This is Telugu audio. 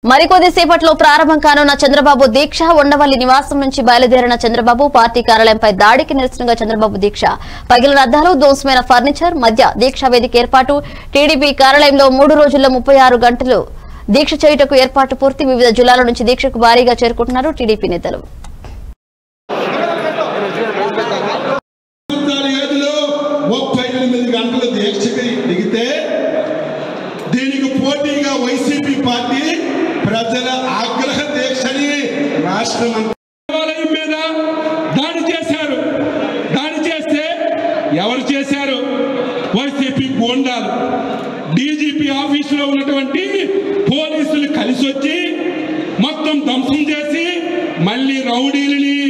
మరికొద్ది సేపట్లో ప్రారంభం కానున్న చంద్రబాబు దీక్ష ఉండవల్లి నివాసం నుంచి బయలుదేరిన చంద్రబాబు పార్టీ కార్యాలయంపై దాడికి నిరసనగా చంద్రబాబు దీక్ష పగిలిన అద్దాలు ధ్వంసమైన ఫర్నిచర్ మధ్య దీక్షా వేదిక ఏర్పాటు టీడీపీ కార్యాలయంలో 3 రోజుల్లో 36 గంటలు దీక్ష చేయుటకు ఏర్పాటు పూర్తి వివిధ జిల్లాల నుంచి దీక్షకు భారీగా చేరుకుంటున్నారు టీడీపీ నేతలు దీనికి పోటీగా వైసీపీ పార్టీ ప్రజల ఆగ్రహ దీక్షని రాష్ట్రం మీద దాడి చేశారు. దాడి చేస్తే ఎవరు చేశారు? వైసీపీ గోండాలు. డీజీపీ ఆఫీసులో ఉన్నటువంటి పోలీసులు కలిసి వచ్చి మొత్తం ధ్వంసం చేసి మళ్ళీ రౌడీలని